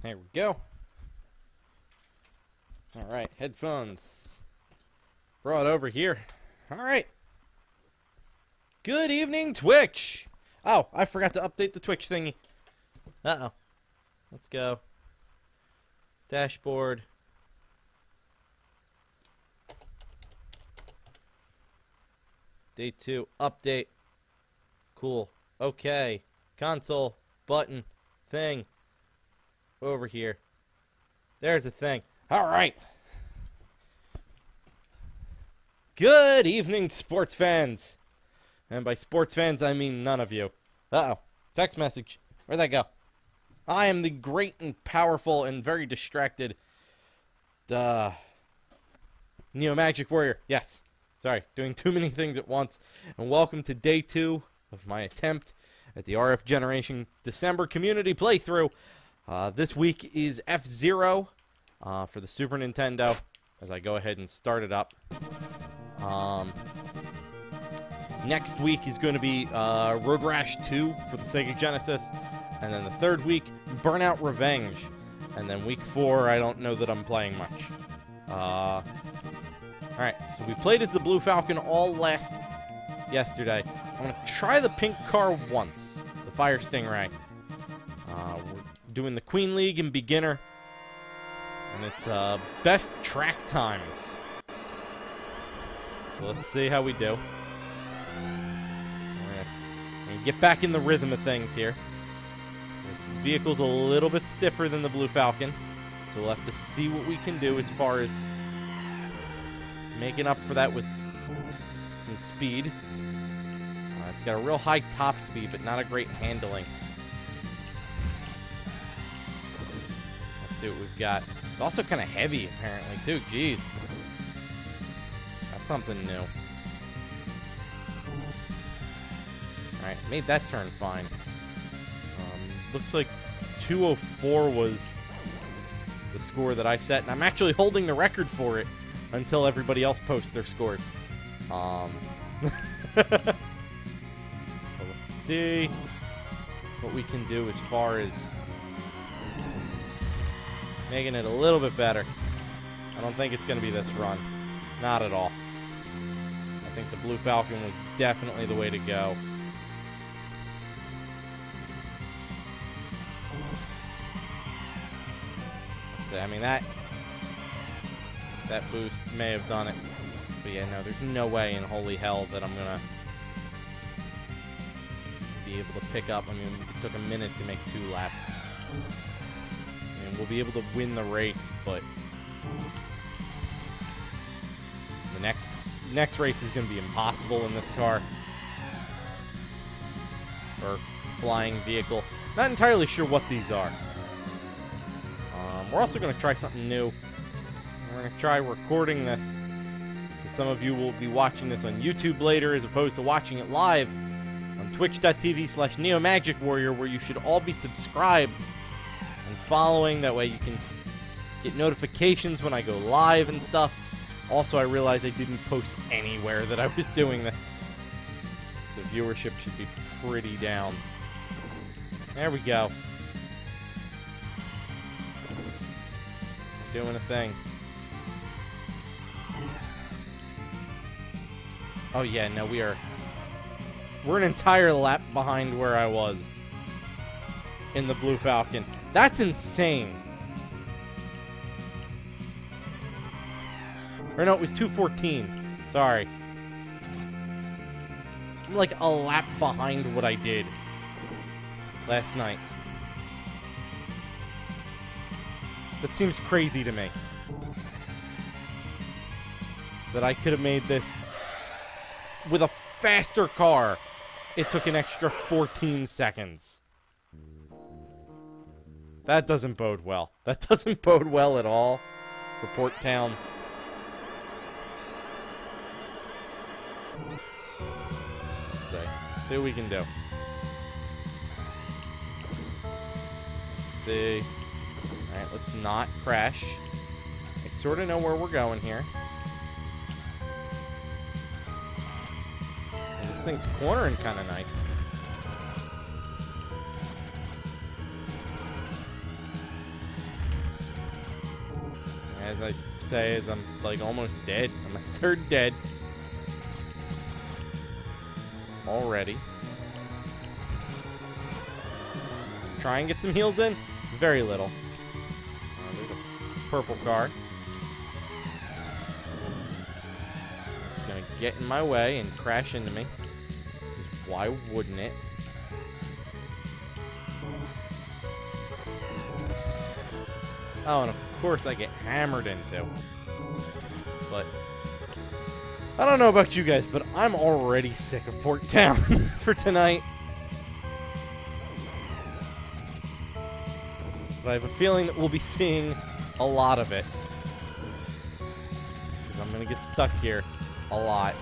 There we go. Alright, headphones. Brought over here. Alright. Good evening, Twitch! Oh, I forgot to update the Twitch thingy. Uh-oh. Let's go. Dashboard. Day 2. Update. Cool. Okay. Console. Button. Thing. Over here. There's a thing. Alright. Good evening, sports fans. And by sports fans, I mean none of you. Uh-oh. Text message. Where'd that go? I am the great and powerful and very distracted Neo Magic Warrior. Yes. Sorry, doing too many things at once. And welcome to day 2 of my attempt at the RFGeneration December community playthrough. This week is FZero for the Super Nintendo, as I go ahead and start it up. Next week is going to be Road Rash 2 for the Sega Genesis. And then the third week, Burnout Revenge. And then week 4, I don't know that I'm playing much. Alright, so we played as the Blue Falcon all yesterday. I'm going to try the pink car once, the Fire Stingray. We're doing the Queen League in beginner. And it's best track times. So let's see how we do. We're gonna get back in the rhythm of things here. This vehicle's a little bit stiffer than the Blue Falcon, so we'll have to see what we can do as far as making up for that with some speed. It's got a real high top speed, but not a great handling. Let's see what we've got. It's also kind of heavy, apparently, too. Jeez. That's something new. Alright, made that turn fine. Looks like 204 was the score that I set, and I'm actually holding the record for it until everybody else posts their scores. So let's see what we can do as far as making it a little bit better. I don't think it's going to be this run. Not at all. I think the Blue Falcon was definitely the way to go. I mean, that boost may have done it. But yeah, no, there's no way in holy hell that I'm going to be able to pick up. I mean, it took a minute to make 2 laps. I mean, we'll be able to win the race, but the next race is going to be impossible in this car. Or flying vehicle. Not entirely sure what these are. We're also going to try something new. We're going to try recording this. Some of you will be watching this on YouTube later as opposed to watching it live on twitch.tv/NeoMagicWarrior, where you should all be subscribed and following. That way you can get notifications when I go live and stuff. Also, I realized I didn't post anywhere that I was doing this. So viewership should be pretty down. There we go. Doing a thing. Oh yeah, no, we're an entire lap behind where I was in the Blue Falcon. That's insane. Or no, it was 2:14. Sorry. I'm like a lap behind what I did last night. That seems crazy to me. That I could have made this with a faster car. It took an extra 14 seconds. That doesn't bode well. That doesn't bode well at all for Port Town. Let's see what we can do. Let's see. Alright, let's not crash. I sort of know where we're going here. And this thing's cornering kind of nice. As I say, as I'm like almost dead. I'm a third dead. Already. Try and get some heals in. Very little. There's a purple car. It's gonna get in my way and crash into me. Because why wouldn't it? Oh, and of course I get hammered into. But I don't know about you guys, but I'm already sick of Port Town for tonight. But I have a feeling that we'll be seeing a lot of it. Because I'm going to get stuck here a lot.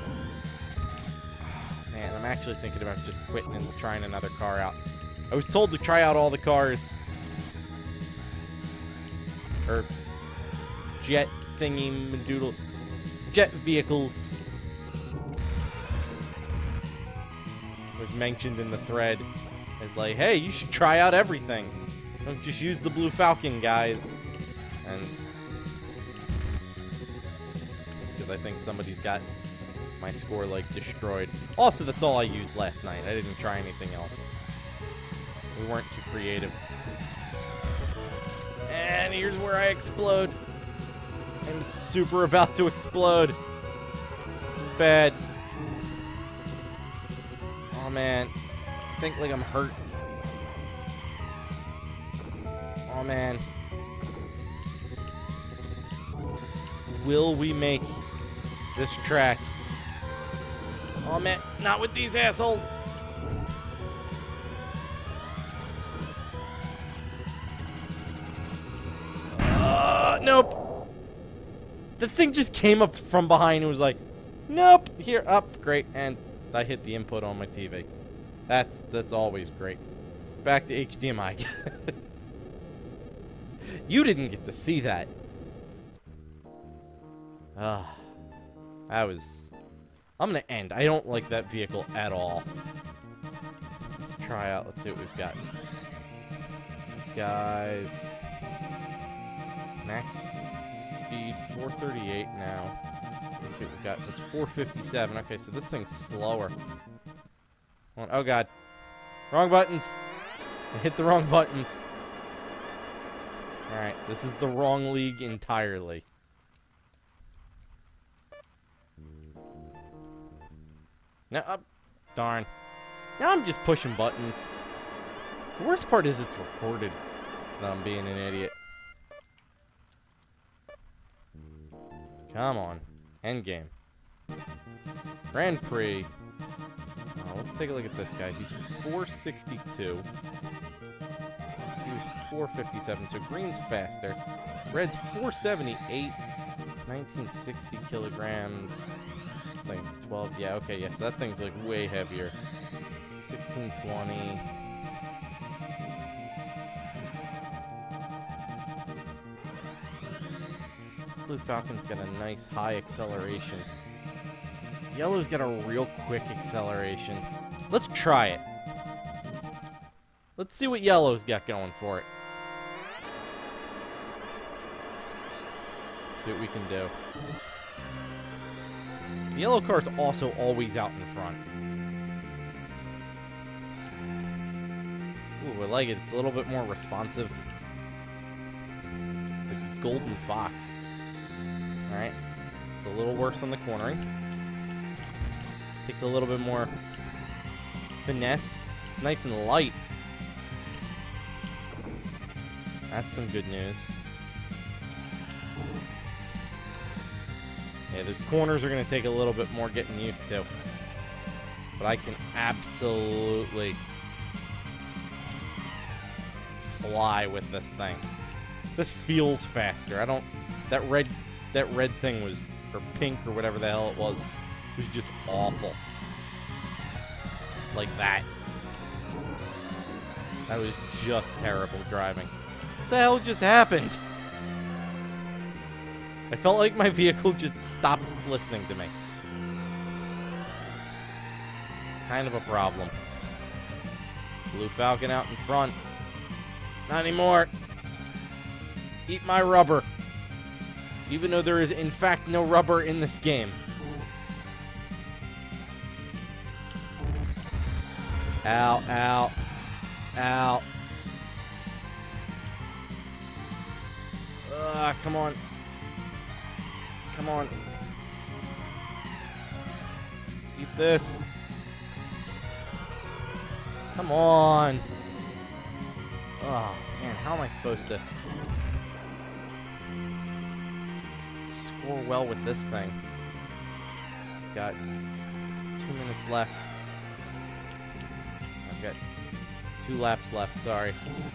Man, I'm actually thinking about just quitting and trying another car out. I was told to try out all the cars. Or jet thingy madoodle. Jet vehicles. Was mentioned in the thread as like, hey, you should try out everything. Don't just use the Blue Falcon, guys. And it's because I think somebody's got my score, like, destroyed. Also, that's all I used last night. I didn't try anything else. We weren't too creative. And here's where I explode. I'm super about to explode. It's bad. Oh, man. I think, like, I'm hurt. Oh, man. Will we make this track? Oh, man. Not with these assholes. Nope. The thing just came up from behind and was like, nope. Here, up. Great. And I hit the input on my TV. That's always great. Back to HDMI. You didn't get to see that. That was... I'm gonna end. I don't like that vehicle at all. Let's try out. Let's see what we've got. These guys... Max speed 438 now. Let's see what we've got. It's 457. Okay, so this thing's slower. Oh, God. Wrong buttons. I hit the wrong buttons. Alright, this is the wrong league entirely. No, darn. Now I'm just pushing buttons. The worst part is it's recorded that I'm being an idiot. Come on. Endgame. Grand Prix. Oh, let's take a look at this guy. He's 462. He was 457, so green's faster. Red's 478. 1960 kilograms. Thing's 12. Yeah, okay, yes, that thing's like way heavier. 1620. Blue Falcon's got a nice high acceleration. Yellow's got a real quick acceleration. Let's try it. Let's see what Yellow's got going for it. See what we can do. The yellow car's also always out in front. Ooh, I like it. It's a little bit more responsive. The Golden Fox. Alright. It's a little worse on the cornering. Takes a little bit more finesse. It's nice and light. That's some good news. Yeah, those corners are going to take a little bit more getting used to. But I can absolutely fly with this thing. This feels faster. I don't... That red thing was... Or pink or whatever the hell it was just awful. Like that. That was just terrible driving. What the hell just happened? I felt like my vehicle just stopped listening to me. Kind of a problem. Blue Falcon out in front. Not anymore. Eat my rubber. Even though there is, in fact, no rubber in this game. Ow, ow, ow. Come on. Come on. Eat this. Come on. Oh, man, how am I supposed to score well with this thing? Got 2 minutes left. I've got 2 laps left, sorry.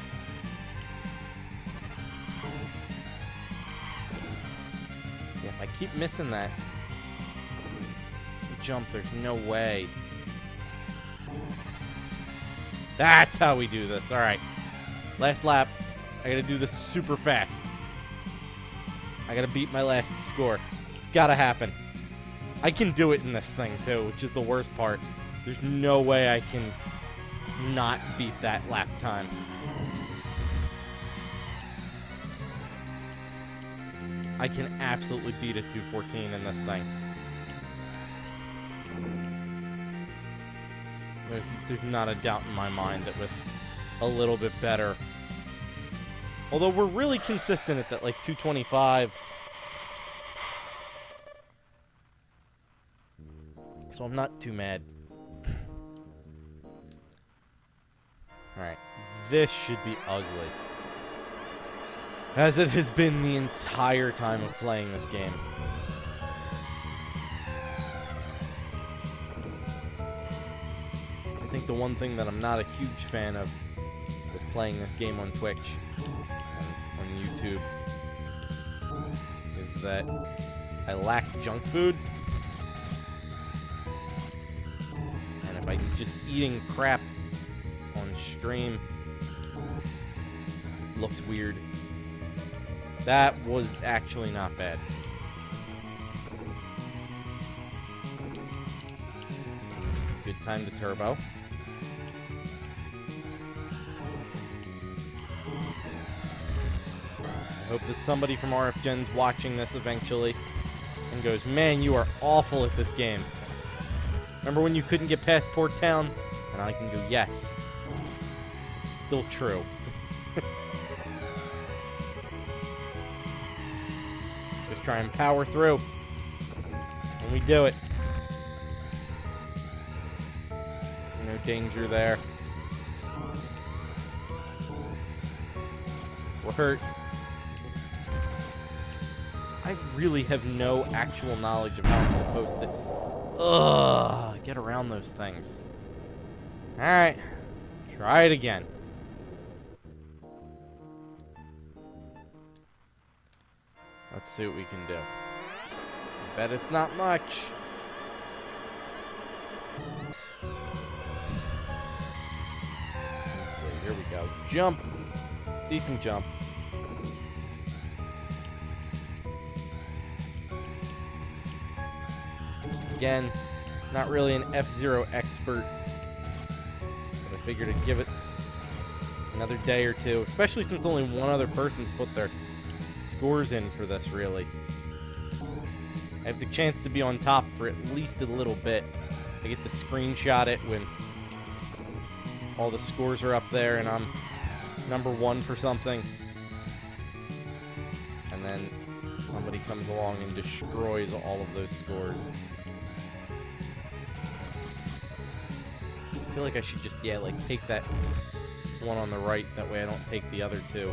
Yeah, if I keep missing that jump, there's no way. That's how we do this. Alright. Last lap. I gotta do this super fast. I gotta beat my last score. It's gotta happen. I can do it in this thing, too, which is the worst part. There's no way I can not beat that lap time. I can absolutely beat a 2:14 in this thing. There's not a doubt in my mind that with a little bit better. Although we're really consistent at that, like, 2:25. So I'm not too mad. Alright. This should be ugly. As it has been the entire time of playing this game. I think the one thing that I'm not a huge fan of with playing this game on Twitch and on YouTube is that I lack junk food. And if I'm just eating crap on stream, it looks weird. That was actually not bad. Good time to turbo. I hope that somebody from RFGen's watching this eventually and goes, man, you are awful at this game. Remember when you couldn't get past Port Town? And I can go, yes. It's still true. Just try and power through. And we do it. No danger there. We're hurt. I really have no actual knowledge of how I'm supposed to get around those things. Alright. Try it again. Let's see what we can do. I bet it's not much. Let's see. Here we go. Jump. Decent jump. Again, not really an FZero expert, but I figured I'd give it another day or two, especially since only one other person's put their scores in for this, really. I have the chance to be on top for at least a little bit. I get to screenshot it when all the scores are up there and I'm #1 for something. And then somebody comes along and destroys all of those scores. I feel like I should just, yeah, like, take that one on the right. That way I don't take the other two.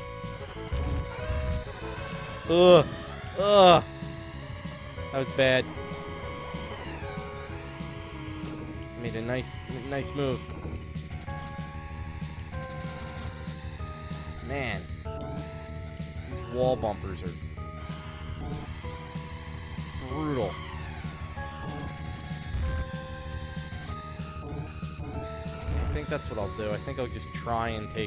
Ugh. Ugh. That was bad. Made a nice move. Man. These wall bumpers are brutal. I think that's what I'll do. I think I'll just try and take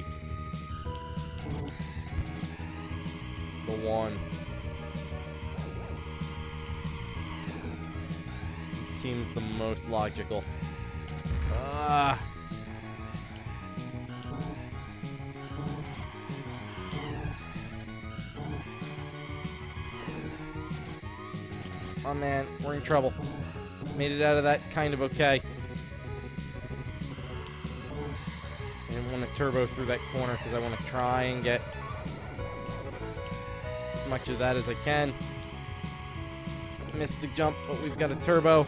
the one. It seems the most logical. Oh man, we're in trouble. Made it out of that kind of okay. I didn't want to turbo through that corner because I want to try and get as much of that as I can. Missed the jump, but we've got a turbo.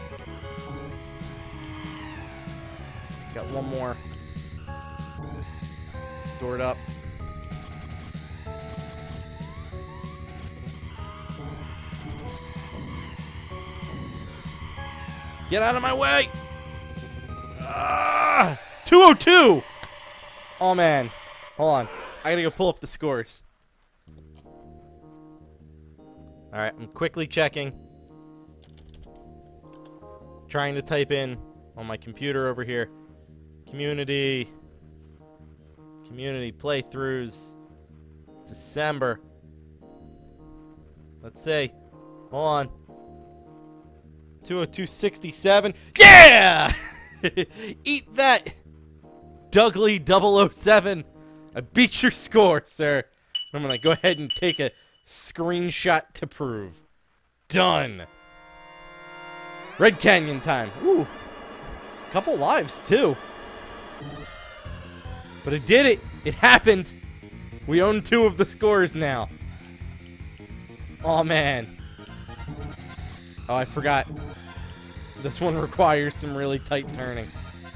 Got one more stored up. Get out of my way! 202! Oh man. Hold on. I gotta go pull up the scores. Alright, I'm quickly checking. Trying to type in on my computer over here. Community playthroughs. December. Let's see. Hold on. 202.67. Yeah! Eat that, Dougley 007. I beat your score, sir. I'm gonna go ahead and take a screenshot to prove. Done. Red Canyon time. Ooh. Couple lives, too. But I did it. It happened. We own 2 of the scores now. Oh, man. Oh, I forgot. This one requires some really tight turning.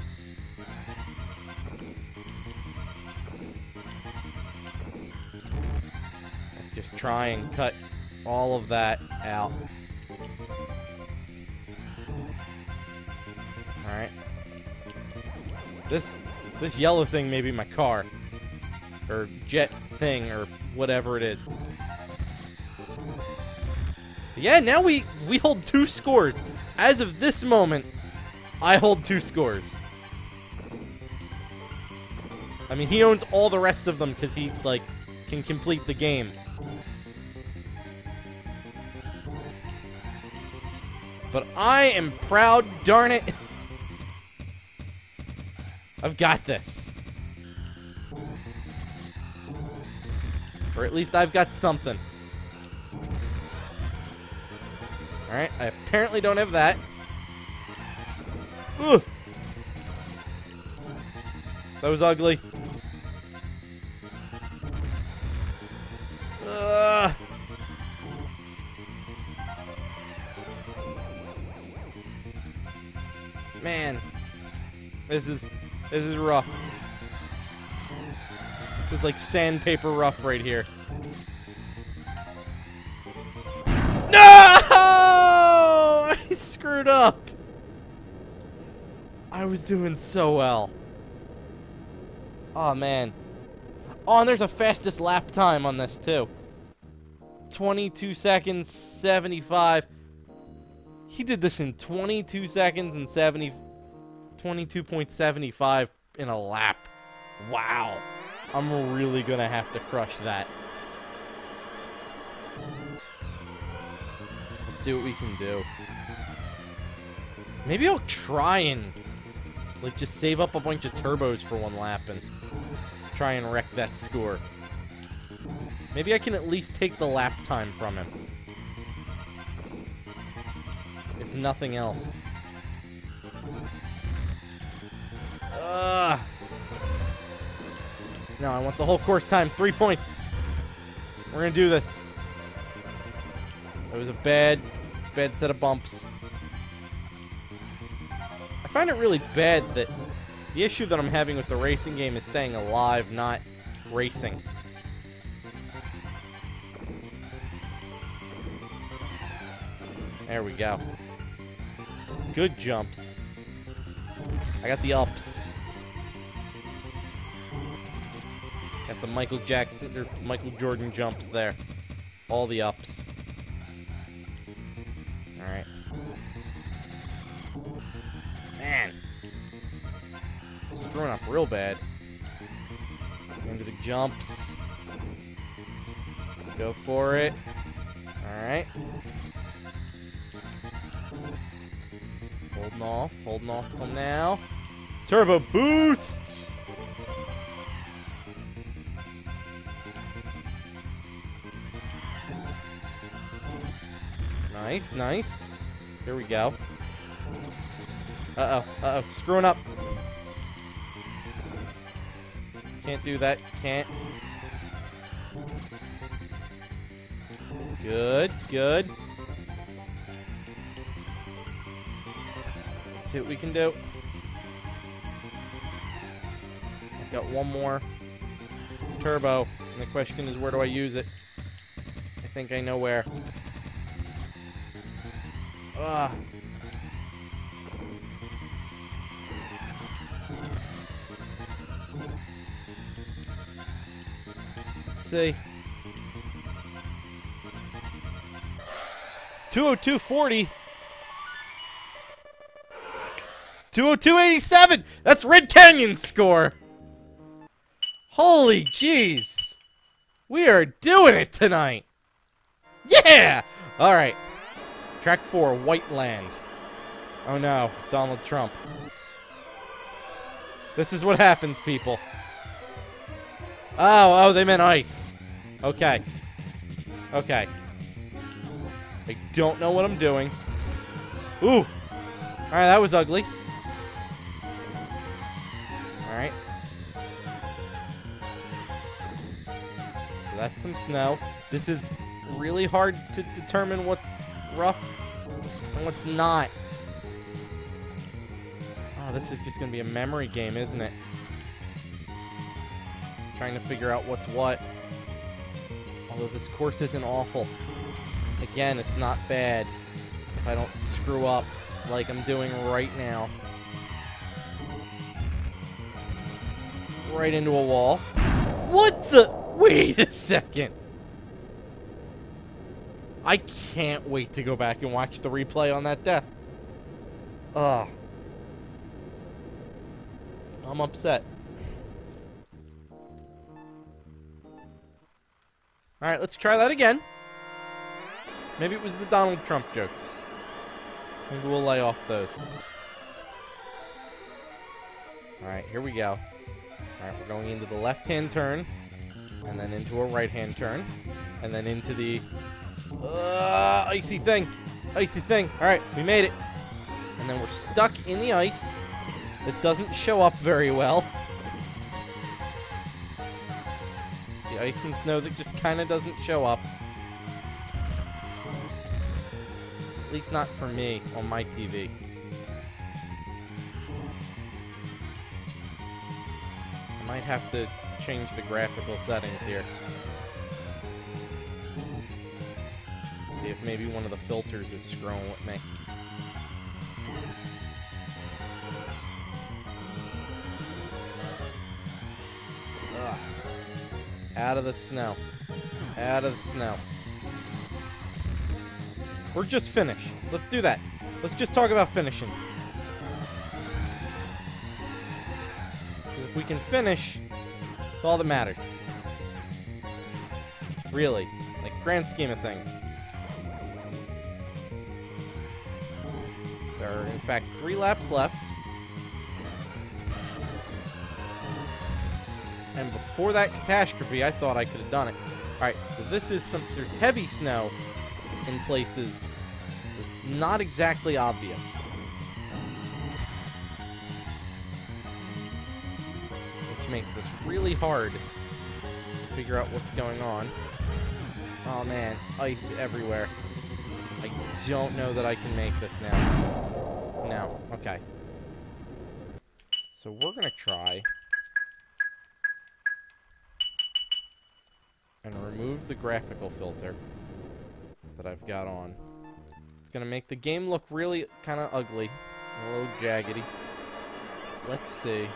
Let's just try and cut all of that out. Alright. This yellow thing may be my car. Or jet thing, or whatever it is. Yeah, now we hold 2 scores. As of this moment, I hold 2 scores. I mean, he owns all the rest of them because he, like, can complete the game. But I am proud, darn it. I've got this. Or at least I've got something. Alright, I apparently don't have that. Ugh. That was ugly. Man. This is rough. It's like sandpaper rough right here. No! I screwed up. I was doing so well. Oh, man. Oh, and there's a fastest lap time on this, too. 22 seconds, 75. He did this in 22 seconds and 22.75 in a lap. Wow. I'm really going to have to crush that. Let's see what we can do. Maybe I'll try and, like, just save up a bunch of turbos for one lap and try and wreck that score. Maybe I can at least take the lap time from him. If nothing else. No, I want the whole course time. 3 points. We're gonna do this. It was a bad set of bumps. I find it really bad that the issue that I'm having with the racing game is staying alive, not racing. There we go. Good jumps. I got the ups. Got the Michael Jackson or Michael Jordan jumps there. All the ups. Alright. Man. Screwing up real bad. Into the jumps. Go for it. Alright. Holding off till now. Turbo boost! Nice, nice. Here we go. Uh-oh, uh-oh. Screwing up. Can't do that. Can't. Good, good. Let's see what we can do. I've got one more turbo, and the question is, where do I use it? I think I know where. Ugh. Let's see. 202.40. 202.87. That's Red Canyon's score. Holy jeez. We are doing it tonight. Yeah! All right. Track 4, White Land. Oh no, Donald Trump. This is what happens, people. Oh, they meant ice. Okay. Okay. I don't know what I'm doing. Ooh. Alright, that was ugly. Alright. So that's some snow. This is really hard to determine what's rough and what's not. Oh, this is just going to be a memory game, isn't it? Trying to figure out what's what. Although this course isn't awful. Again, it's not bad if I don't screw up like I'm doing right now. Right into a wall. What the? Wait a second. I can't wait to go back and watch the replay on that death. Ugh. I'm upset. Alright, let's try that again. Maybe it was the Donald Trump jokes. Maybe we'll lay off those. Alright, here we go. Alright, we're going into the left-hand turn. And then into a right-hand turn. And then into the... icy thing. Icy thing. Alright, we made it. And then we're stuck in the ice. That doesn't show up very well. The ice and snow that just kind of doesn't show up. At least not for me on my TV. I might have to change the graphical settings here. See if maybe one of the filters is screwing with me. Ugh. Out of the snow. Out of the snow. We're just finished. Let's do that. Let's just talk about finishing. If we can finish, it's all that matters. Really. Like, grand scheme of things. There are, in fact, 3 laps left. And before that catastrophe, I thought I could have done it. Alright, so this is some... There's heavy snow in places. It's not exactly obvious. Which makes this really hard to figure out what's going on. Oh man, ice everywhere. I don't know that I can make this now. No, okay. So we're gonna try and remove the graphical filter that I've got on. It's gonna make the game look really kind of ugly, a little jaggedy. Let's see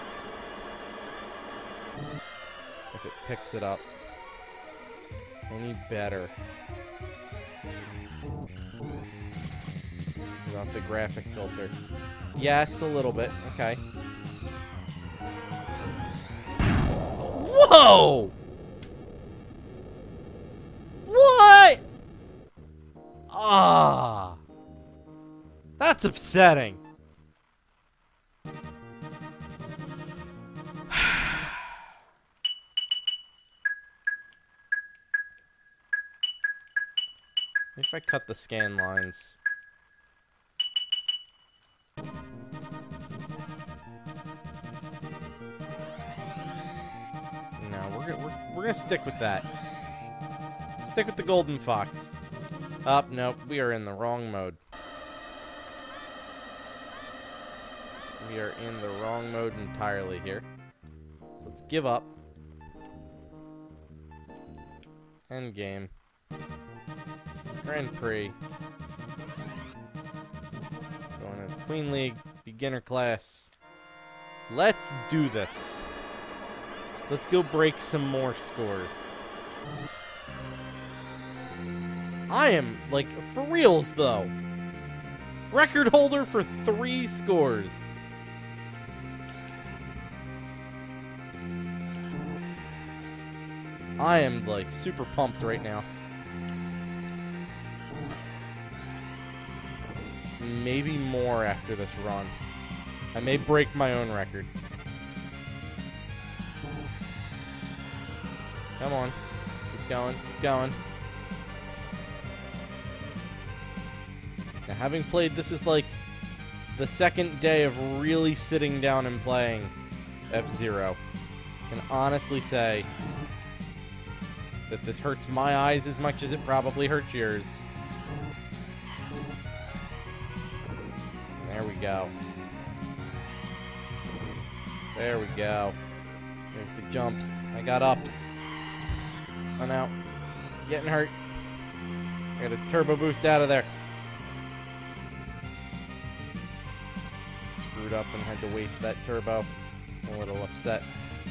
if it picks it up any better without the graphic filter. Yes, a little bit. Okay. Whoa! What? Ah, that's upsetting. I if I cut the scan lines? No, we're gonna stick with that. Stick with the golden fox. Nope, we are in the wrong mode. We are in the wrong mode entirely here. Let's give up. End game. Grand Prix. Going to Queen League, beginner class. Let's do this. Let's go break some more scores. I am, like, for reals, though. Record holder for 3 scores. I am, like, super pumped right now. Maybe more after this run. I may break my own record. Come on. Keep going, keep going. Now, having played, this is like the second day of really sitting down and playing FZero. I can honestly say that this hurts my eyes as much as it probably hurts yours. There we go. There we go. There's the jumps. I got ups. Oh no. Getting hurt. I got a turbo boost out of there. Screwed up and had to waste that turbo. A little upset.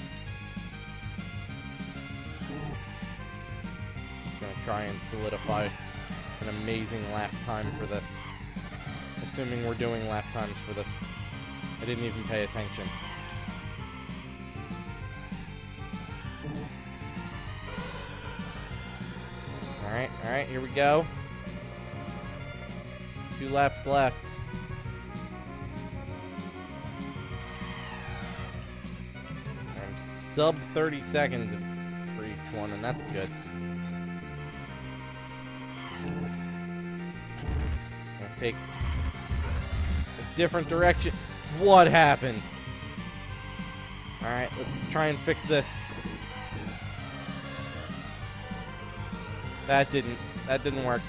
Just gonna try and solidify an amazing lap time for this. Assuming we're doing lap times for this. I didn't even pay attention. Alright, here we go. 2 laps left. I'm sub 30 seconds for each one, and that's good. I'll take a different direction. What happened? Alright, let's try and fix this. That didn't work.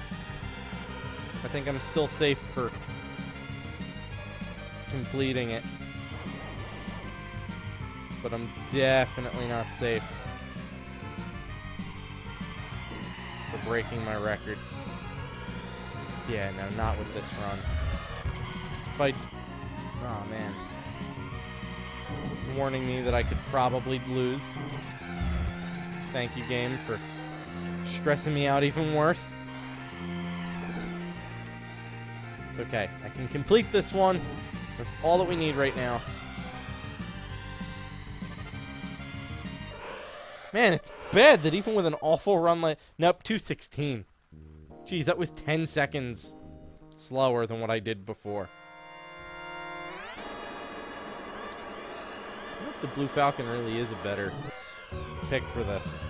I think I'm still safe for completing it. But I'm definitely not safe for breaking my record. Yeah, no, not with this run. If I... Oh, man. Warning me that I could probably lose. Thank you, game, for stressing me out even worse. It's okay. I can complete this one. That's all that we need right now. Man, it's bad that even with an awful run like... Nope, 2:16. Jeez, that was 10 seconds slower than what I did before. I wonder if the Blue Falcon really is a better pick for this.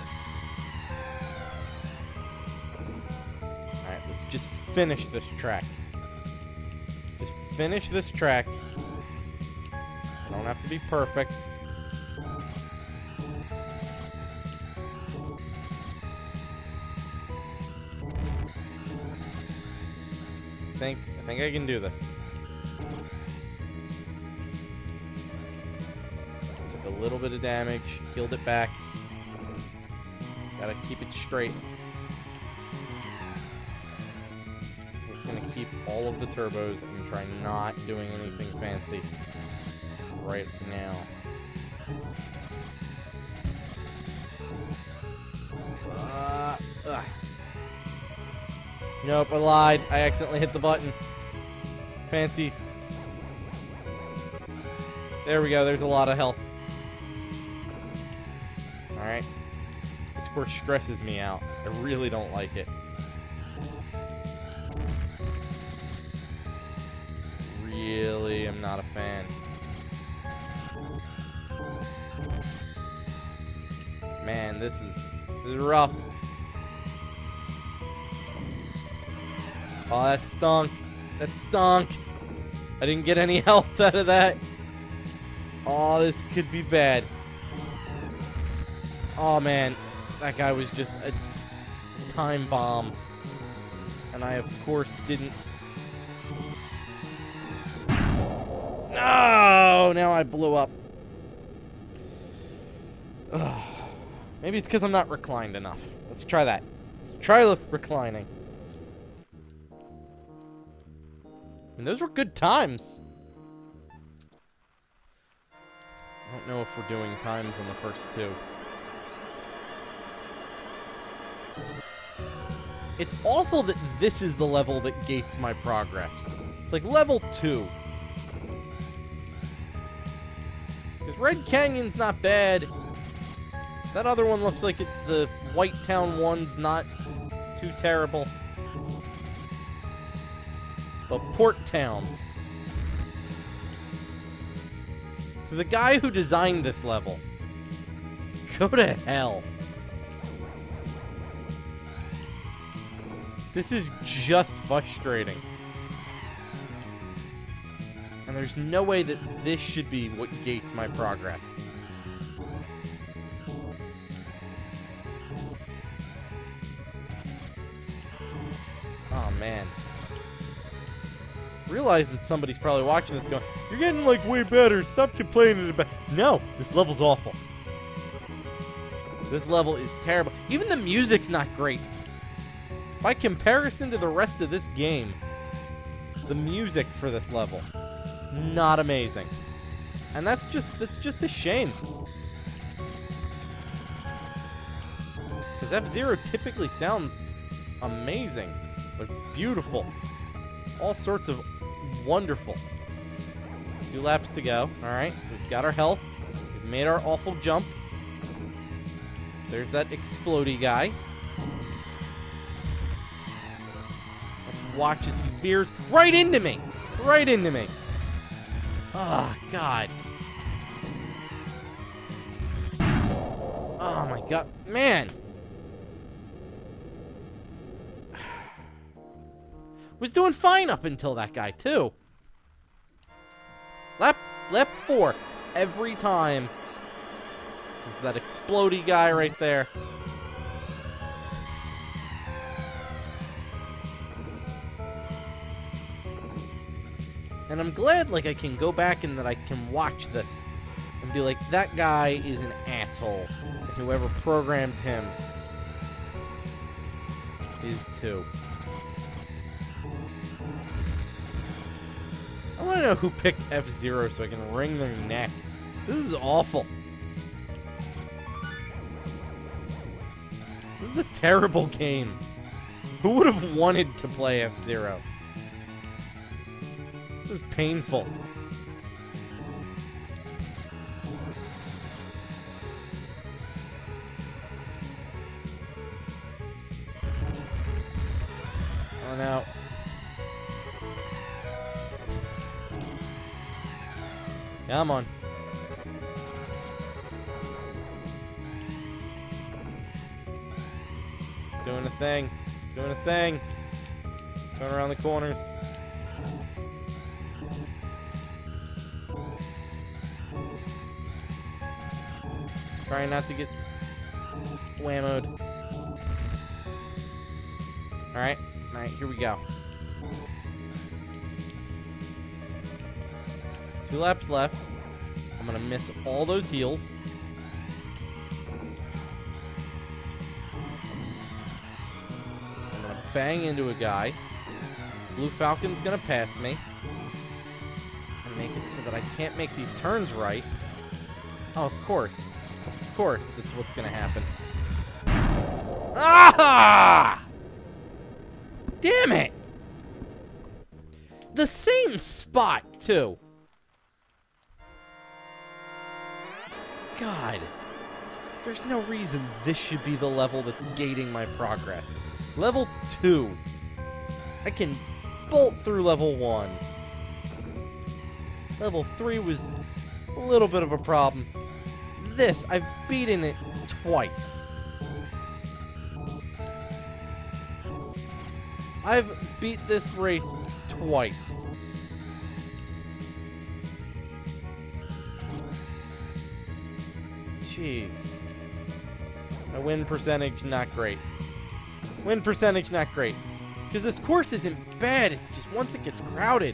Alright, let's just finish this track. Just finish this track. I don't have to be perfect. I think I can do this. Took a little bit of damage, healed it back. Gotta keep it straight. Just gonna keep all of the turbos and try not doing anything fancy right now. Nope, I lied. I accidentally hit the button. Fancies. There we go. There's a lot of health. Alright. This course stresses me out. I really don't like it. Really am not a fan. Man, this is rough. Oh, that stunk. That stunk. I didn't get any health out of that. Oh, this could be bad. Oh, man. That guy was just a time bomb. And I, of course, didn't... No! Now I blew up. Ugh. Maybe it's because I'm not reclined enough. Let's try that. Let's try reclining. And those were good times. I don't know if we're doing times on the first two. It's awful that this is the level that gates my progress. It's like level 2. Because Red Canyon's not bad. That other one looks like the White Town one's not too terrible. But Port Town. To the guy who designed this level, go to hell. This is just frustrating. And there's no way that this should be what gates my progress. Oh, man. Realize that somebody's probably watching this going, you're getting, like, way better. Stop complaining about... No, this level's awful. This level is terrible. Even the music's not great. By comparison to the rest of this game, the music for this level, not amazing. And that's just a shame. Because F-Zero typically sounds amazing. Like, beautiful. All sorts of wonderful. 2 laps to go. Alright, we've got our health. We've made our awful jump. There's that explodey guy. Let's watch as he veers right into me. Right into me. Oh, God. Oh, my God. Man. Was doing fine up until that guy, too. Lap 4. Every time. There's that explodey guy right there. And I'm glad, like, I can go back and that I can watch this and be like, that guy is an asshole. And whoever programmed him is too. I want to know who picked F-Zero so I can wring their neck. This is awful. This is a terrible game. Who would have wanted to play F-Zero? This is painful. Oh no. Come on. Doing a thing. Doing a thing. Going around the corners. Trying not to get whammoed. Alright. Alright, here we go. 2 laps left. I'm gonna miss all those heals. I'm gonna bang into a guy. Blue Falcon's gonna pass me. And make it so that I can't make these turns right. Oh, of course. Of course, that's what's gonna happen. Ah! Damn it! The same spot, too. God. There's no reason this should be the level that's gating my progress. Level 2. I can bolt through level 1. Level 3 was a little bit of a problem. This, I've beaten it twice. I've beat this race twice. Jeez. My win percentage, not great. Win percentage, not great. Because this course isn't bad, it's just once it gets crowded.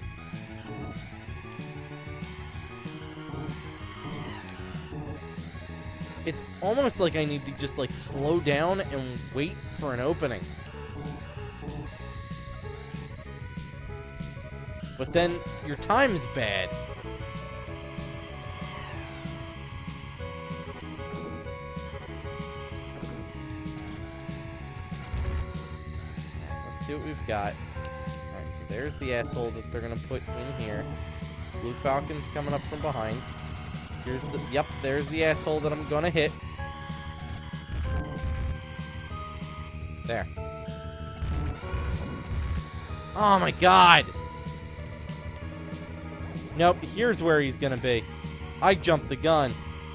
It's almost like I need to just, like, slow down and wait for an opening. But then, your time is bad. Let's see what we've got. Alright, so there's the asshole that they're gonna put in here. Blue Falcon's coming up from behind. Here's the... Yep, there's the asshole that I'm gonna hit. There. Oh my god! Nope, here's where he's gonna be. I jumped the gun.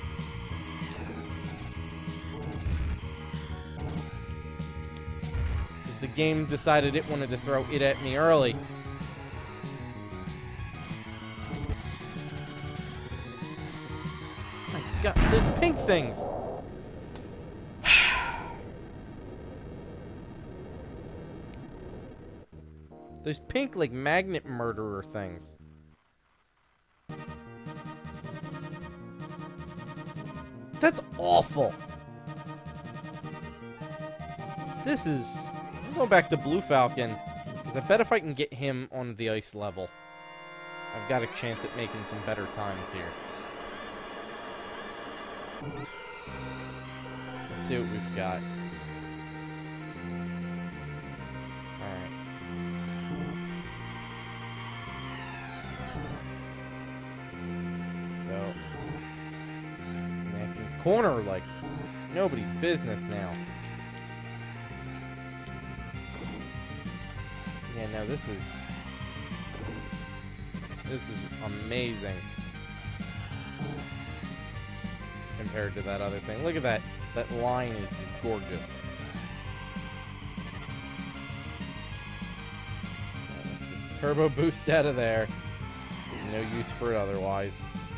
The game decided it wanted to throw it at me early. My god, those pink things! Those pink, like, magnet murderer things. That's awful. This is... I'm going back to Blue Falcon, because I bet if I can get him on the ice level, I've got a chance at making some better times here. Let's see what we've got. Alright. So... I can corner like nobody's business now. Yeah, no, this is amazing compared to that other thing. Look at that. That line is gorgeous. Turbo boost out of there. No use for it otherwise.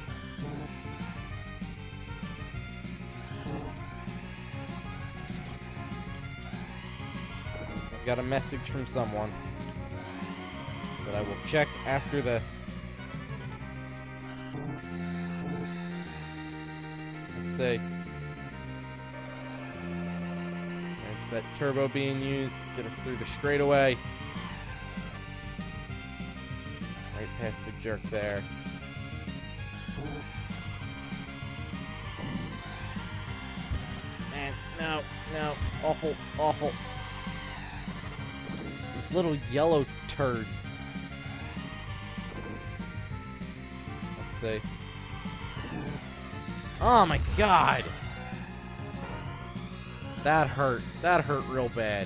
I've got a message from someone that I will check after this. Let's see. There's that turbo being used. Get us through the straightaway. Right past the jerk there. Man, no, no. Awful, awful. These little yellow turds. Let's see. Oh my god! That hurt. That hurt real bad.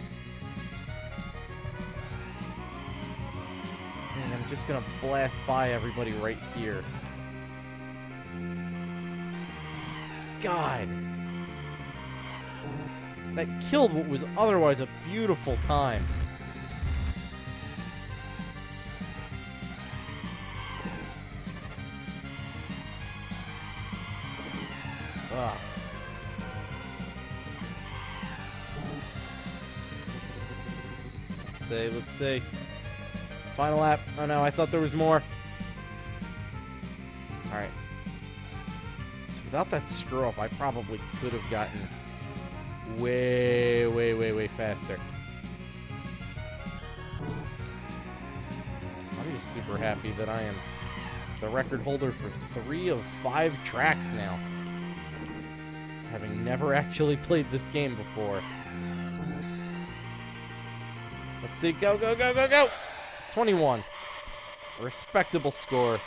And I'm just gonna blast by everybody right here. God! That killed what was otherwise a beautiful time. Ugh. Let's see. Final lap. Oh no, I thought there was more. Alright. So without that screw up, I probably could have gotten way faster. I'm just super happy that I am the record holder for 3 of 5 tracks now. Having never actually played this game before. Let's see. Go, go, go, go, go! 21. A respectable score.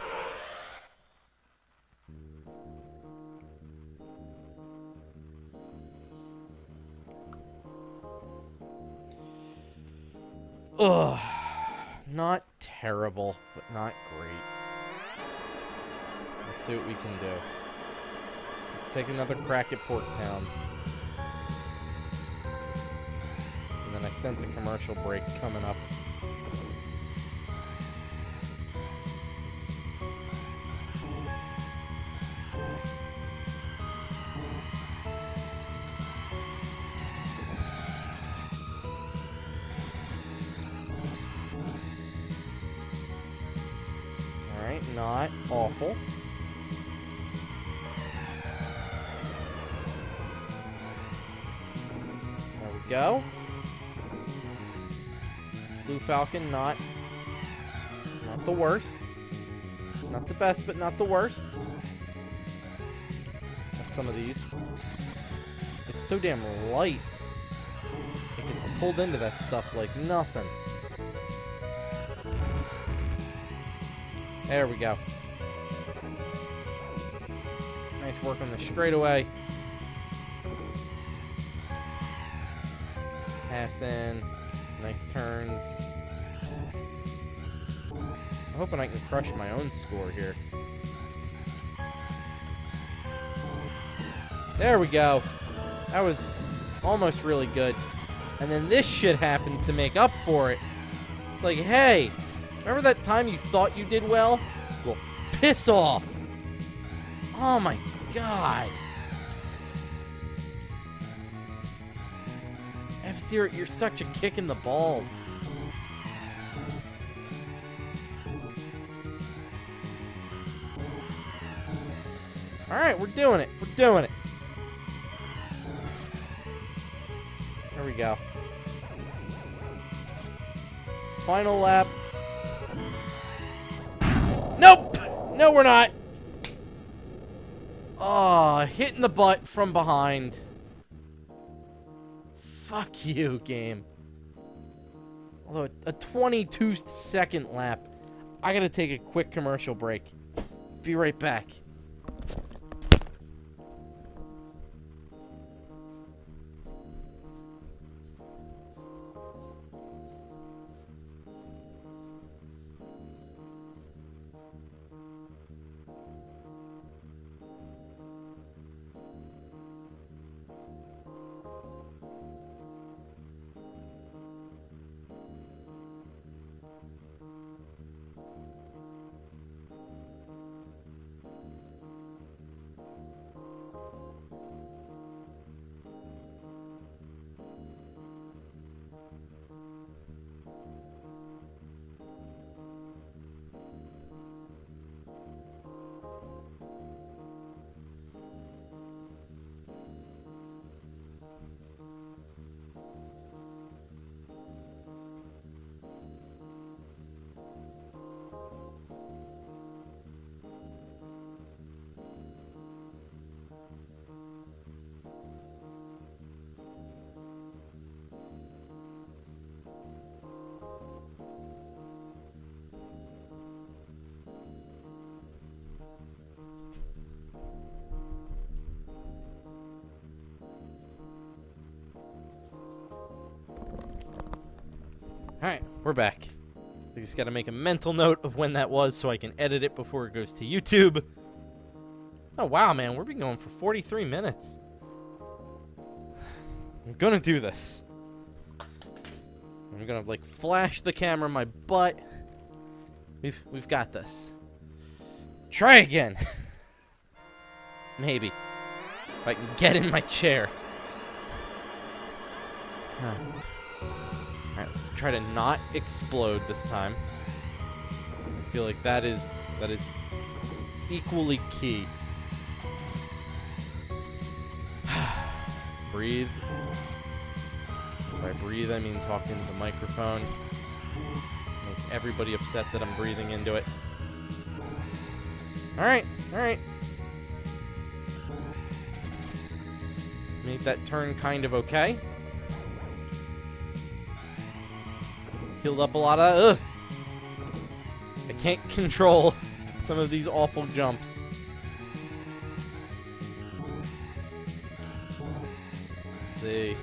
Ugh. Not terrible, but not great. Let's see what we can do. Let's take another crack at Porktown. And then I sense a commercial break coming up. Alright, not awful. There we go. Blue Falcon, not the worst. Not the best, but not the worst. Got some of these. It's so damn light. It gets pulled into that stuff like nothing. There we go. Nice work on the straightaway. Pass in. Nice turns. I'm hoping I can crush my own score here. There we go. That was almost really good. And then this shit happens to make up for it. It's like, hey, remember that time you thought you did well? Well, piss off. Oh my god. FZero, you're such a kick in the balls. Alright, we're doing it. We're doing it. There we go. Final lap. Nope! No, we're not. Oh, hitting the butt from behind. Fuck you, game. Although, a 22-second lap. I gotta take a quick commercial break. Be right back. Alright, we're back. I just gotta make a mental note of when that was so I can edit it before it goes to YouTube. Oh wow, man, we've been going for 43 minutes. I'm gonna do this. I'm gonna, like, flash the camera in my butt. We've got this. Try again. Maybe. If I can get in my chair. Alright, try to not explode this time. I feel like that is equally key. Let's breathe. By breathe, I mean talk into the microphone. Make everybody upset that I'm breathing into it. Alright, alright. Made that turn kind of okay. Healed up a lot of... I can't control some of these awful jumps. Let's see.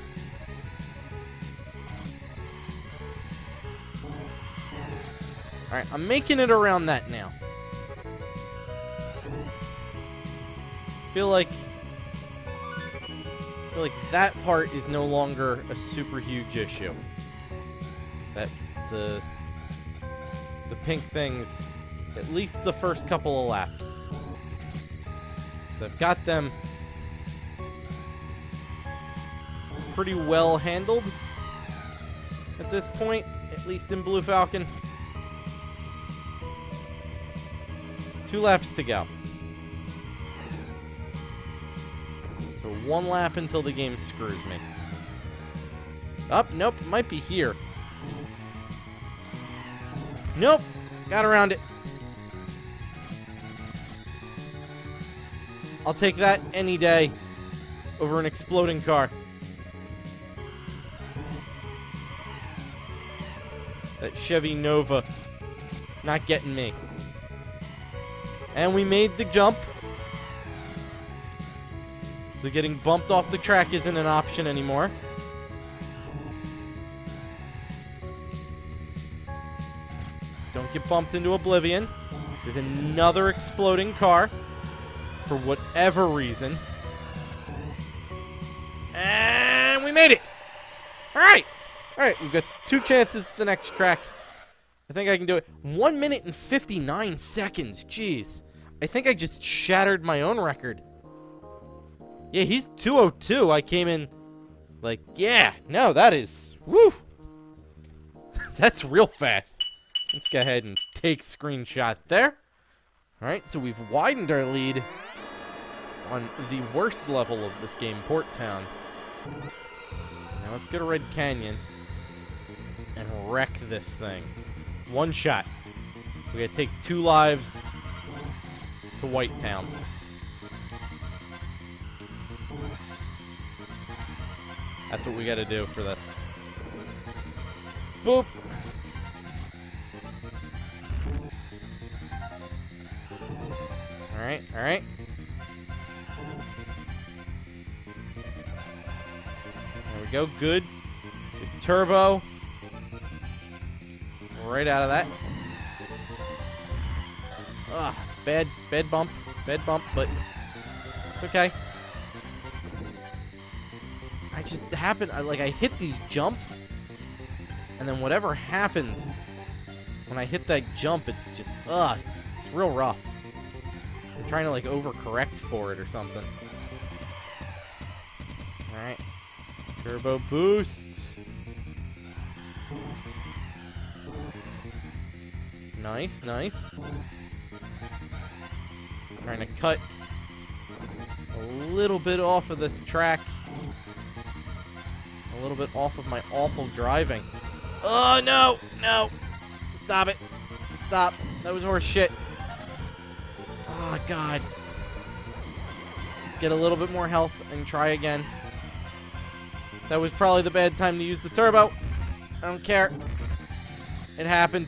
Alright, I'm making it around that now. Feel like that part is no longer a super huge issue. that the pink things at least the first couple of laps. So I've got them pretty well handled at this point, at least in Blue Falcon. 2 laps to go. So 1 lap until the game screws me. Nope, might be here. Nope, got around it. I'll take that any day over an exploding car. That Chevy Nova not getting me. And we made the jump. So getting bumped off the track isn't an option anymore. Don't get bumped into oblivion. There's another exploding car. For whatever reason. And we made it! Alright! Alright, we've got 2 chances at the next track. I think I can do it. 1 minute and 59 seconds. Jeez. I think I just shattered my own record. Yeah, he's 2:02. I came in like, yeah, no, that is, woo! That's real fast. Let's go ahead and take screenshot there. Alright, so we've widened our lead on the worst level of this game, Port Town. Now let's go to Red Canyon and wreck this thing. 1 shot. We gotta take 2 lives to White Town. That's what we gotta do for this. Boop! Alright, alright. There we go, good. Good turbo. Right out of that. Ugh, bad bump, but it's okay. I just I hit these jumps, and then whatever happens when I hit that jump, it's just, it's real rough. I'm trying to like overcorrect for it or something. Alright. Turbo boost. Nice, nice. Trying to cut a little bit off of this track. A little bit off of my awful driving. Oh, no! No! Stop it. Stop. That was horse shit. Oh, God. Let's get a little bit more health and try again. That was probably the bad time to use the turbo. I don't care. It happened.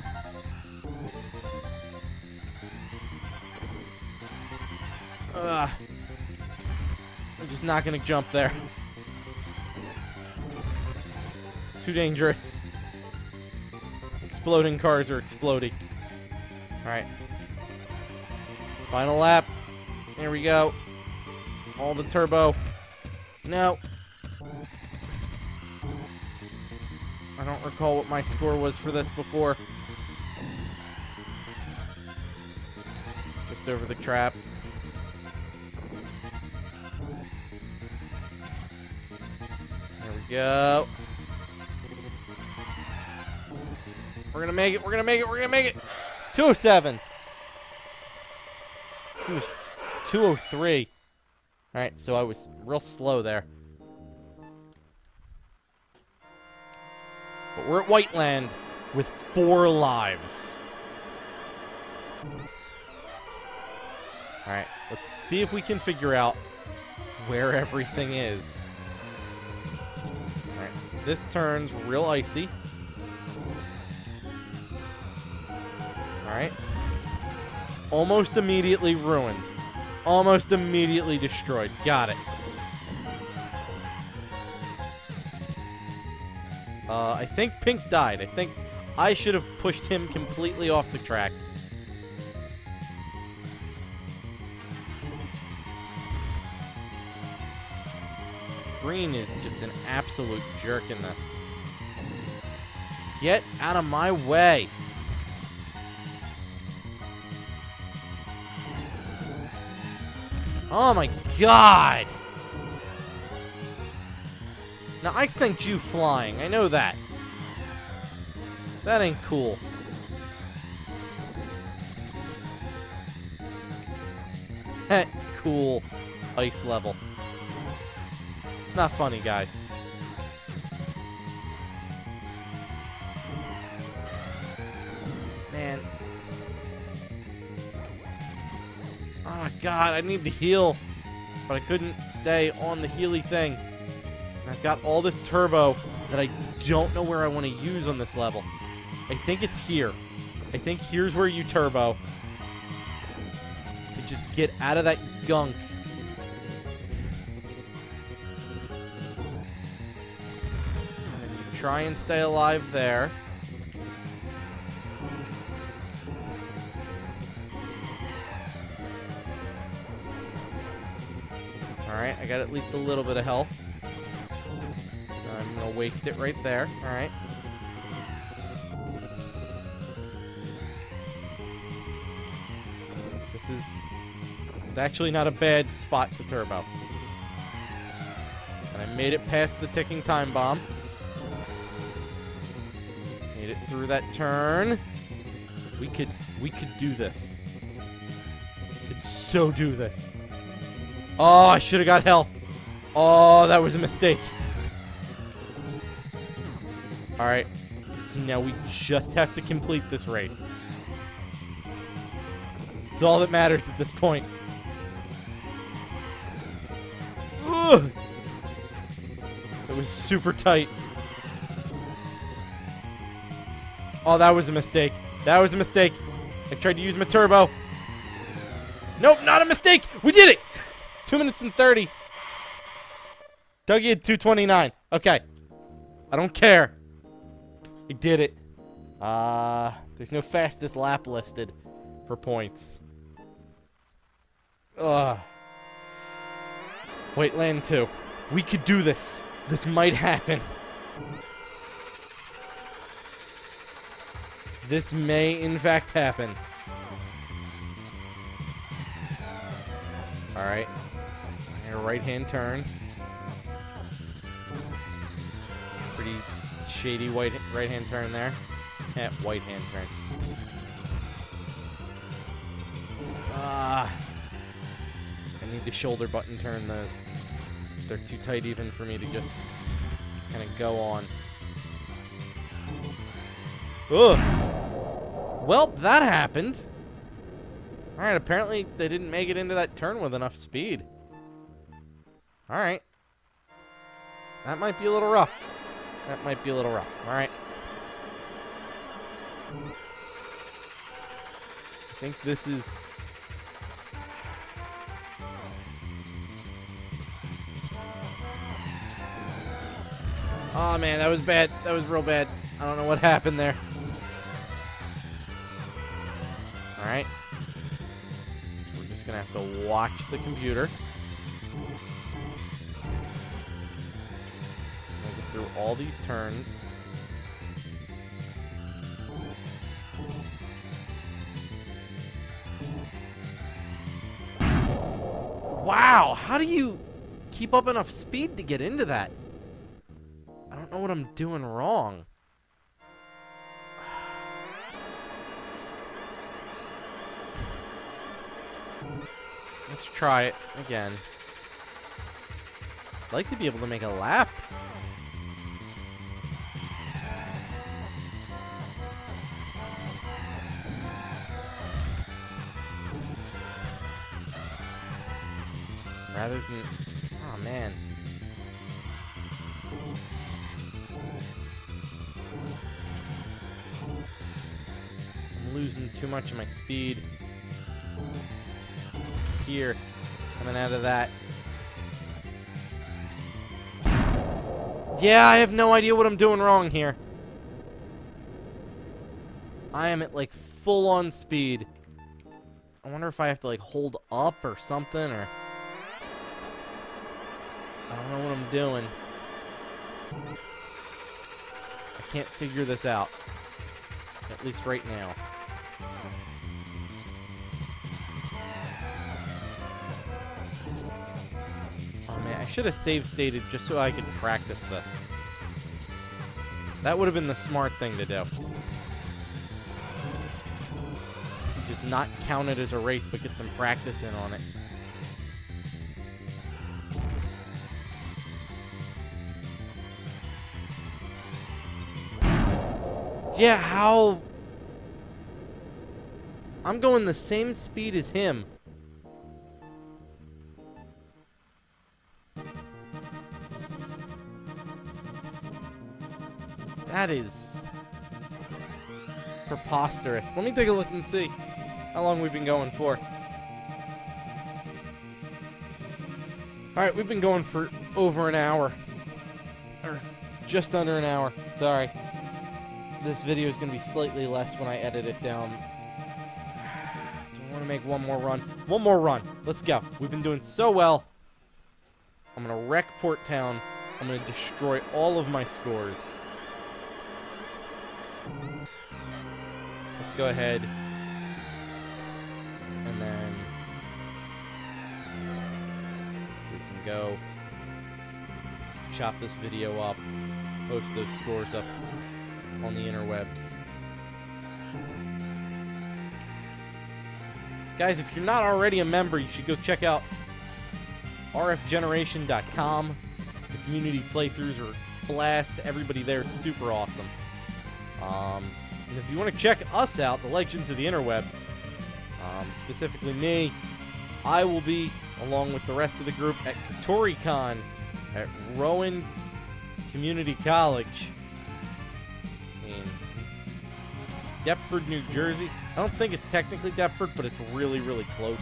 I'm just not gonna jump there. Too dangerous. Exploding cars are exploding. Alright. Final lap. There we go. All the turbo. No. I don't recall what my score was for this before. Just over the trap. There we go. We're gonna make it. We're gonna make it. We're gonna make it. 207. He was 203. All right, so I was real slow there. But we're at Whiteland with 4 lives. All right, let's see if we can figure out where everything is. All right, so this turns real icy. Alright. Almost immediately ruined. Almost immediately destroyed. Got it. I think Pink died. I think I should have pushed him completely off the track. Green is just an absolute jerk in this. Get out of my way. Oh my god! Now, I sent you flying. I know that. That ain't cool. Cool ice level. It's not funny, guys. Man. Oh god, I need to heal. But I couldn't stay on the healy thing. And I've got all this turbo that I don't know where I want to use on this level. I think it's here. I think here's where you turbo. To just get out of that gunk. And you try and stay alive there. Alright, I got at least a little bit of health. I'm gonna waste it right there. Alright. It's actually not a bad spot to turbo. And I made it past the ticking time bomb. Made it through that turn. We could do this. We could so do this. Oh, I should have got health. Oh, that was a mistake. Alright. So now we just have to complete this race. It's all that matters at this point. Ugh. It was super tight. Oh, that was a mistake. That was a mistake. I tried to use my turbo. Nope, not a mistake. We did it. 2 minutes and 30. Dougie had 2:29. Okay. I don't care. We did it. There's no fastest lap listed for points. Wait, land 2. We could do this. This might happen. This may, in fact, happen. Alright. A right-hand turn. Pretty shady right-hand turn there. White-hand turn. I need to shoulder button turn those. They're too tight even for me to just kind of go on. Ugh. Well, that happened. Alright, apparently they didn't make it into that turn with enough speed. Alright. That might be a little rough. That might be a little rough. Alright. I think this is... Oh man, that was bad. That was real bad. I don't know what happened there. Alright. So we're just gonna have to watch the computer. Get through all these turns. Wow, how do you keep up enough speed to get into that? I don't know what I'm doing wrong. Let's try it again. I'd like to be able to make a lap. Rather than... Oh, man. I'm losing too much of my speed. Here. Coming out of that. Yeah, I have no idea what I'm doing wrong here. I am at, like, full-on speed. I wonder if I have to, like, hold up or something, or... I don't know what I'm doing. I can't figure this out. At least right now. Oh man, I should have save stated just so I could practice this. That would have been the smart thing to do. Just not count it as a race, but get some practice in on it. Yeah, how? I'm going the same speed as him. That is preposterous. Let me take a look and see how long we've been going for. Alright, we've been going for over an hour. Or just under an hour. Sorry. This video is going to be slightly less when I edit it down. Do I want to make one more run? One more run. Let's go. We've been doing so well. I'm going to wreck Port Town. I'm going to destroy all of my scores. Let's go ahead. And then we can go chop this video up, post those scores up on the interwebs. Guys, if you're not already a member, you should go check out RFGeneration.com. The community playthroughs are a blast. Everybody there is super awesome. And if you want to check us out, the Legends of the Interwebs, specifically me, I will be, along with the rest of the group, at KatoriCon at Rowan Community College in Deptford, New Jersey. I don't think it's technically Deptford, but it's really, really close.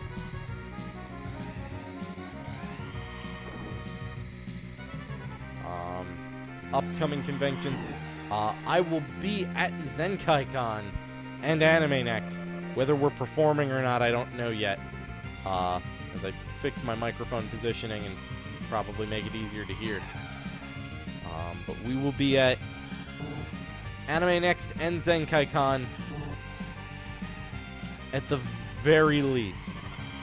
Upcoming conventions. I will be at ZenkaiCon and Anime Next. Whether we're performing or not, I don't know yet. As I fix my microphone positioning and probably make it easier to hear. But we will be at Anime Next and ZenkaiCon at the very least.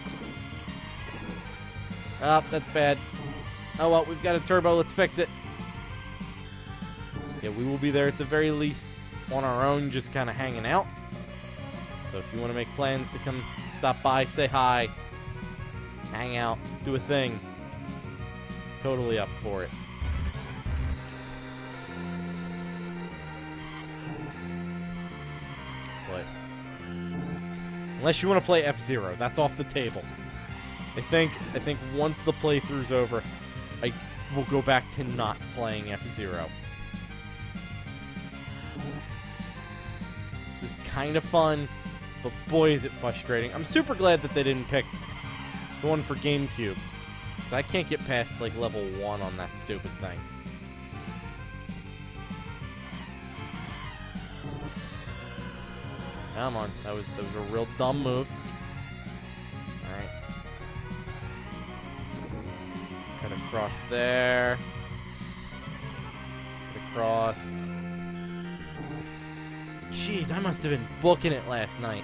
Oh, that's bad. Oh well, we've got a turbo. Let's fix it. Yeah, we will be there at the very least on our own, just kind of hanging out. So if you want to make plans to come stop by, say hi, hang out, do a thing, totally up for it. But unless you want to play FZero, that's off the table. I think once the playthrough's over, I will go back to not playing FZero. This is kind of fun, but boy is it frustrating. I'm super glad that they didn't pick the one for GameCube. I can't get past like level 1 on that stupid thing. Come on, that was a real dumb move. Alright. Cut across there. Cut across. Jeez, I must have been booking it last night.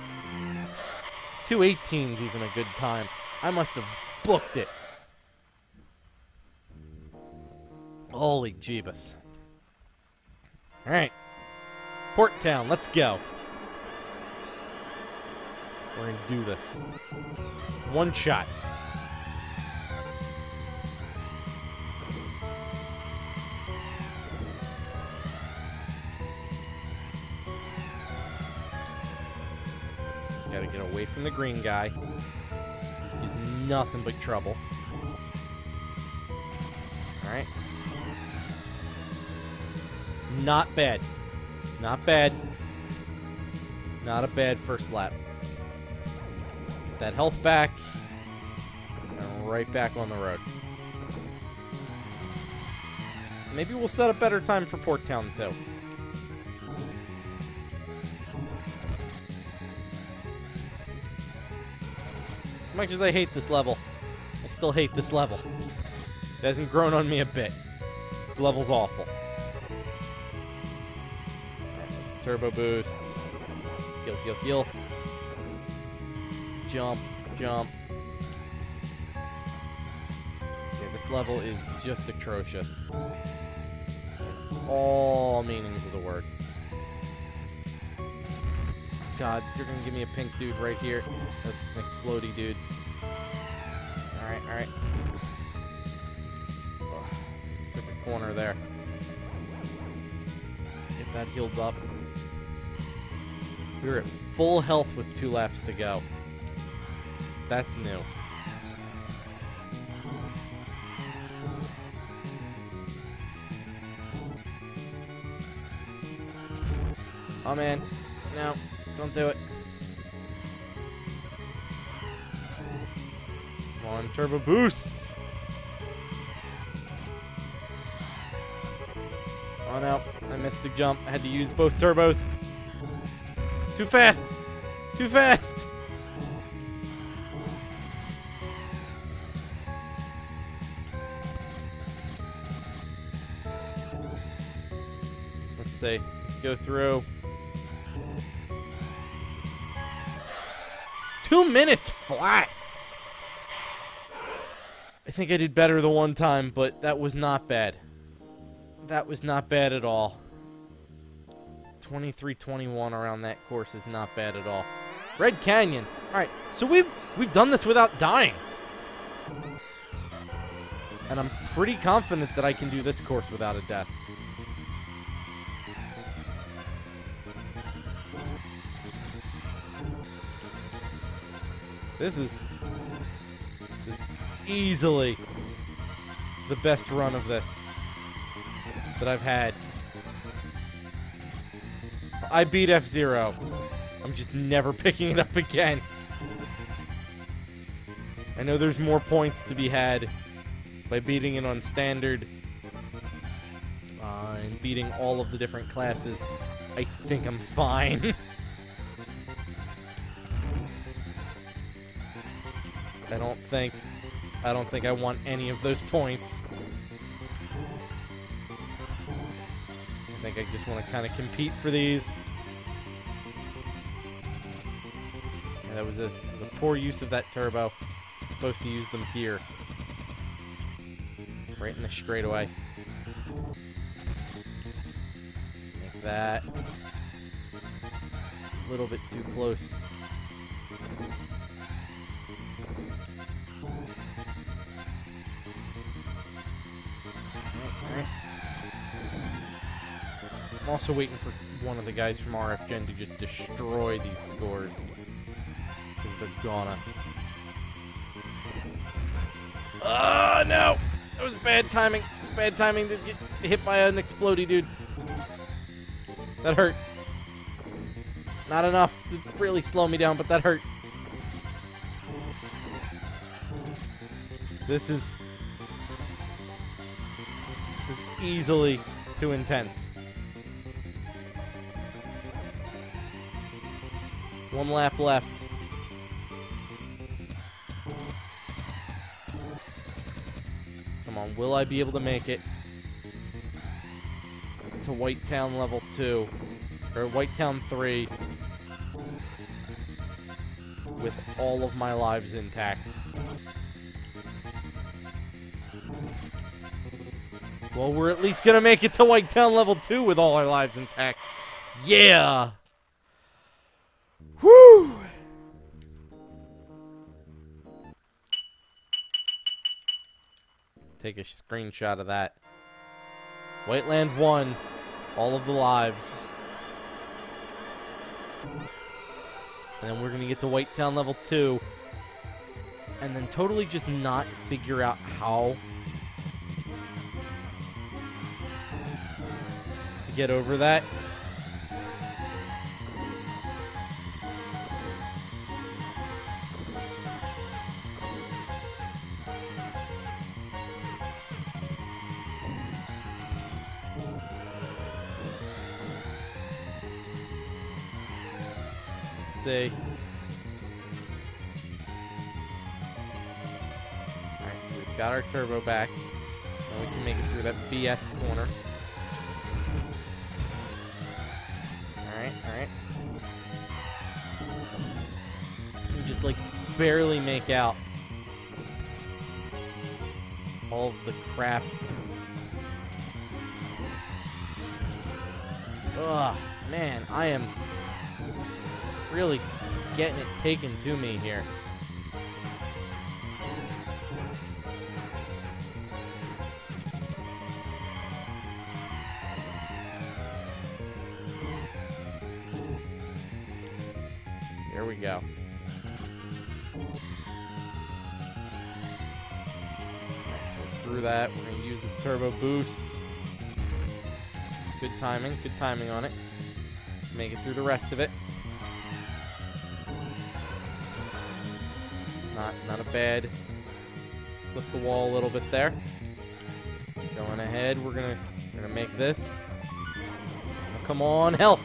218's even a good time. I must have booked it. Holy jeebus. Alright. Port Town, let's go. We're gonna do this. One shot. Gotta get away from the green guy. He's nothing but trouble. Alright. Not bad. Not bad. Not a bad first lap. Get that health back. And right back on the road. Maybe we'll set a better time for Port Town too. As much as I hate this level, I still hate this level. It hasn't grown on me a bit. This level's awful. turbo boost. Heal, heal, heal. Jump, jump. Okay, this level is just atrocious. All meanings of the word. God, you're gonna give me a pink dude right here. An explodey dude. Alright, alright. Took a corner there. Get that healed up. We're at full health with 2 laps to go. That's new. Oh man, no, don't do it. Come on, turbo boost. Oh no, I missed the jump. I had to use both turbos. Too fast! Too fast! Let's see. Let's go through. 2 minutes flat! I think I did better the one time, but that was not bad. That was not bad at all. 23-21 around that course is not bad at all. Red Canyon. Alright, so we've done this without dying. And I'm pretty confident that I can do this course without a death. This is easily the best run of this that I've had. I beat FZero. I'm just never picking it up again. I know there's more points to be had by beating it on standard and beating all of the different classes. I think I'm fine. I don't think I want any of those points. I think I just want to kind of compete for these. Yeah, that was a poor use of that turbo. Supposed to use them here. Right in the straightaway. Like that. A little bit too close. Alright. I'm also waiting for one of the guys from RFGen to just destroy these scores. Because they're gonna. Oh, no! That was bad timing. Bad timing to get hit by an explodey dude. That hurt. Not enough to really slow me down, but that hurt. This is easily too intense. 1 lap left. Come on, will I be able to make it to Whitetown level 2 or Whitetown 3 with all of my lives intact? Well, we're at least gonna make it to Whitetown level 2 with all our lives intact. Yeah! Woo! Take a screenshot of that. Whiteland 1. All of the lives. And then we're gonna get to Whitetown level 2. And then totally just not figure out how to get over that. See. Alright, so we've got our turbo back. Now we can make it through that BS corner. Alright. You just, like, barely make out all of the crap. Ugh, man, I am really getting it taken to me here. Here we go. So through that, we're going to use this turbo boost. Good timing on it. Make it through the rest of it. Not a bad. Flip the wall a little bit there. Going ahead, we're gonna make this. Oh, come on, help!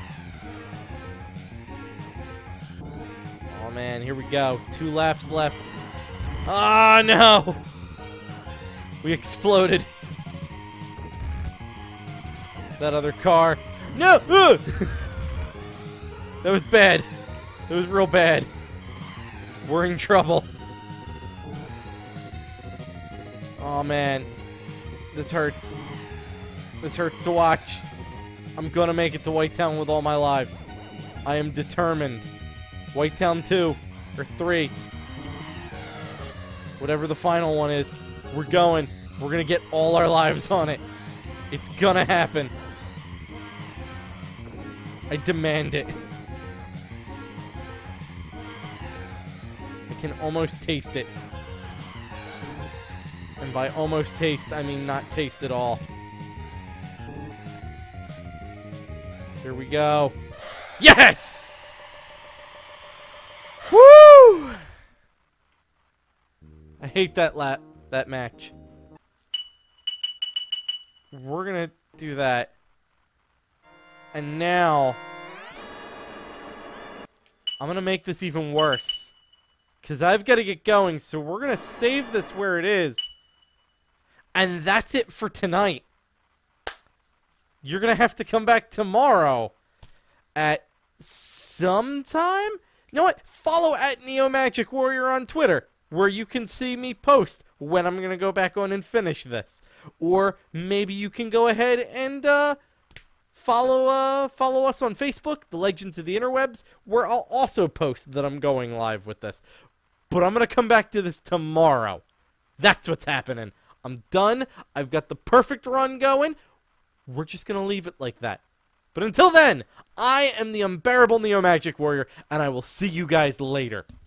Oh man, here we go. 2 laps left. Ah, no! We exploded. That other car. No! That was bad. That was real bad. We're in trouble. Oh man. This hurts. This hurts to watch. I'm gonna make it to Whitetown with all my lives. I am determined. Whitetown 2 or 3. Whatever the final one is, we're going. We're gonna get all our lives on it. It's gonna happen. I demand it. I can almost taste it. And by almost taste, I mean not taste at all. Here we go. Yes! Woo! I hate that match. We're gonna do that. And now, I'm gonna make this even worse. Because I've got to get going, so we're gonna save this where it is. And that's it for tonight. You're gonna have to come back tomorrow at some time? You know what? Follow at NeoMagicWarrior on Twitter, where you can see me post when I'm gonna go back on and finish this. Or maybe you can go ahead and follow us on Facebook, The Legends of the Interwebs, where I'll also post that I'm going live with this. But I'm gonna come back to this tomorrow. That's what's happening. I'm done. I've got the perfect run going. We're just gonna leave it like that. But until then, I am the unbearable NeoMagicWarrior, and I will see you guys later.